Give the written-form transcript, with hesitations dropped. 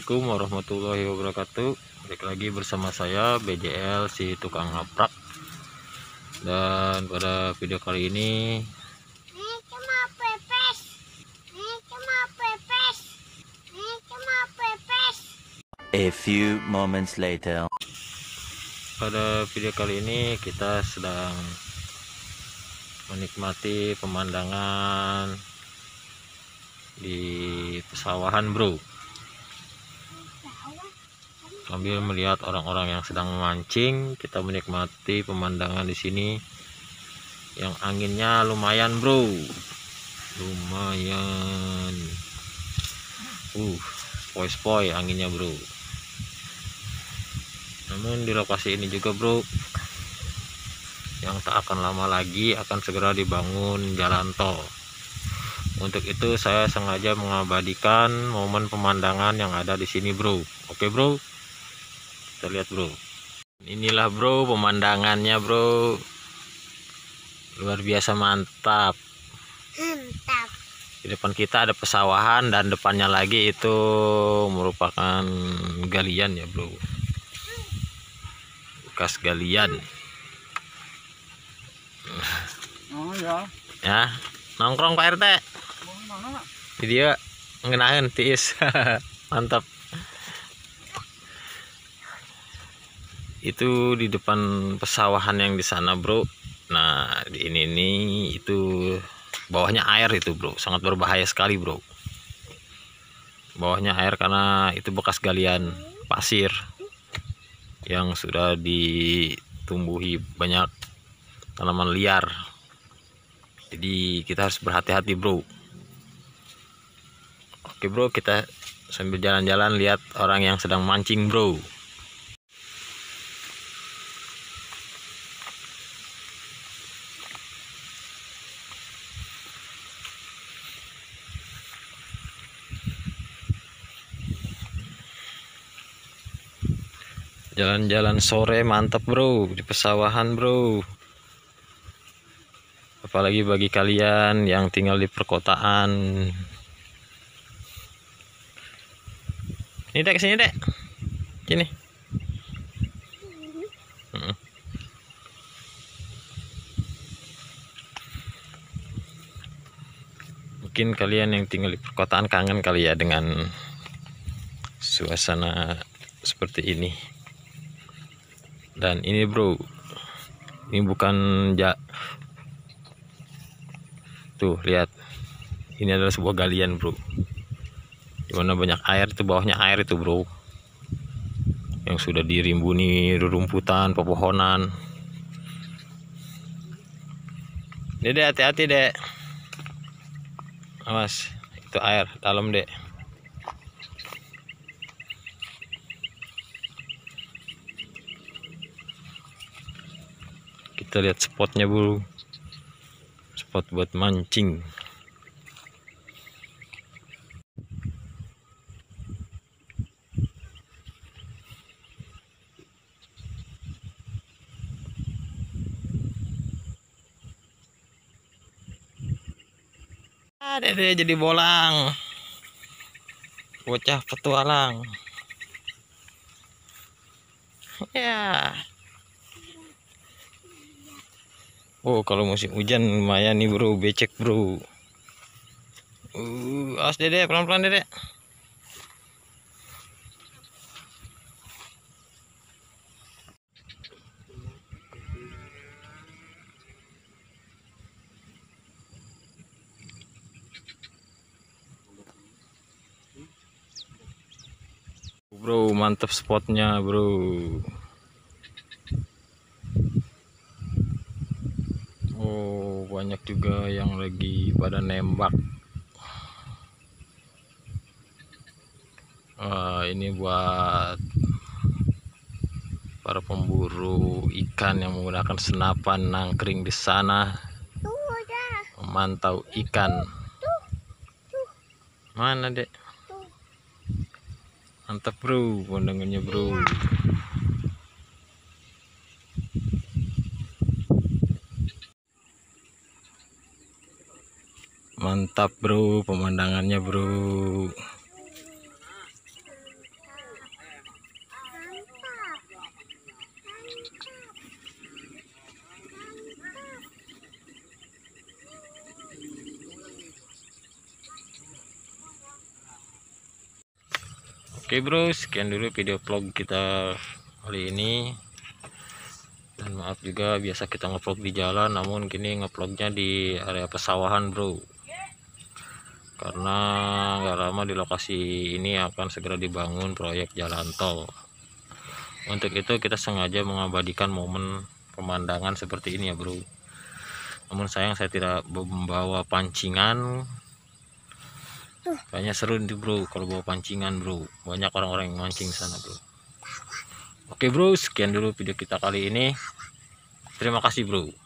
Assalamualaikum warahmatullahi wabarakatuh. Balik lagi bersama saya BJL si tukang ngaprak. Dan pada video kali ini a few moments later. Pada video kali ini kita sedang menikmati pemandangan di pesawahan, bro, sambil melihat orang-orang yang sedang memancing. Kita menikmati pemandangan di sini yang anginnya lumayan, bro, lumayan. Spoi-spoi anginnya, bro. Namun di lokasi ini juga, bro, yang tak akan lama lagi akan segera dibangun jalan tol. Untuk itu saya sengaja mengabadikan momen pemandangan yang ada di sini, bro. Oke, bro, kita lihat, bro. Inilah, bro, pemandangannya, bro, luar biasa mantap. Di depan kita ada pesawahan dan depannya lagi itu merupakan galian ya, bro, bekas galian. Oh ya. Ya, nongkrong Pak RT. Video ngenahin tiis. Mantap. Itu di depan pesawahan yang di sana, bro. Nah, di ini itu bawahnya air itu, bro. Sangat berbahaya sekali, bro. Bawahnya air karena itu bekas galian pasir yang sudah ditumbuhi banyak tanaman liar. Jadi kita harus berhati-hati, bro. Oke, bro, kita sambil jalan-jalan lihat orang yang sedang mancing, bro. Jalan-jalan sore mantap, bro, di pesawahan, bro. Apalagi bagi kalian yang tinggal di perkotaan. Ini, Dek, sini, Dek. Sini. Mungkin kalian yang tinggal di perkotaan kangen kali ya dengan suasana seperti ini. Dan ini, bro, ini bukan tuh, lihat, ini adalah sebuah galian, bro, dimana banyak air. Itu bawahnya air itu, bro, yang sudah dirimbuni rerumputan, pepohonan. Dek, hati-hati, Dek, awas, itu air dalam, Dek. Kita lihat spotnya, bro, spot buat mancing. Dede jadi bolang, bocah petualang ya. Oh, kalau musim hujan lumayan nih, bro, becek, bro. Awas, Dede, pelan-pelan, Dede. Bro, mantap spotnya, bro. Oh, banyak juga yang lagi pada nembak. Ini buat para pemburu ikan yang menggunakan senapan nangkring di sana, memantau ikan. Mana, Dek? Mantap, bro, pandangannya, bro. Mantap, bro, pemandangannya, bro. Oke bro, sekian dulu video vlog kita kali ini. Dan maaf juga, biasa kita ngevlog di jalan, namun kini ngevlognya di area pesawahan bro, karena nggak lama di lokasi ini akan segera dibangun proyek jalan tol. Untuk itu kita sengaja mengabadikan momen pemandangan seperti ini ya bro. Namun sayang saya tidak membawa pancingan. Kayaknya seru nih bro kalau bawa pancingan bro, banyak orang-orang yang mancing sana bro. Oke bro, sekian dulu video kita kali ini. Terima kasih bro.